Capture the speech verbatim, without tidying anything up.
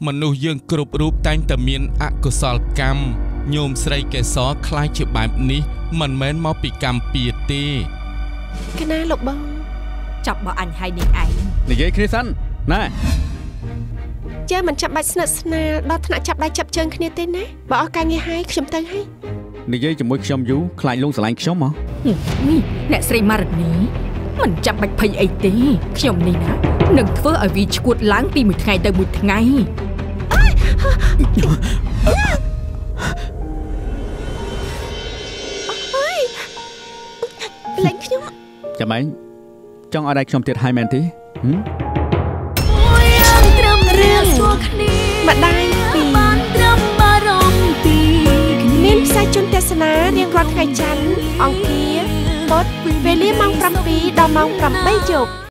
មនុស្សយើងគ្រប់រូបតែងតែមានអកុសលកម្មញោមស្រីកេសរខ្លាចជាបែបនេះមិនមែនមកពីកម្មពៀទេកណាលោកបងចាប់បើអញហើយនេះឯងនិយាយគ្នាសិនណាជើមិនចាប់បាច់ស្និទ្ធស្នាលដល់ថ្នាក់ចាប់ដៃចាប់ជើងគ្នាទេណាបើអស់ការងារហើយខ្ញុំទៅហើយនិយាយជាមួយខ្ញុំយូរខ្លាចលងស្រឡាញ់ខ្ញុំហ៎អ្នកស្រីម៉ារ៉ានីមិនចាំបាច់ភ័យអីទេខ្ញុំនេះណានឹងធ្វើឲ្យវាឈួតឡើងពីមួយថ្ងៃទៅមួយថ្ងៃលេងខ្ញុំចាំឯងចង់ឲ្យដៃខ្ញុំទៀតហើយមែនទេហឹមត្រឹមរឿងសួរគ្នាម្ដាយពីបានត្រឹមបារម្ភពីមានផ្សាយជូនទស្សនារៀងរាល់ថ្ងៃច័ន្ទអង្គារពុធវេលាម៉ោងប្រាំពីរដល់ម៉ោងប្រាំបីយប់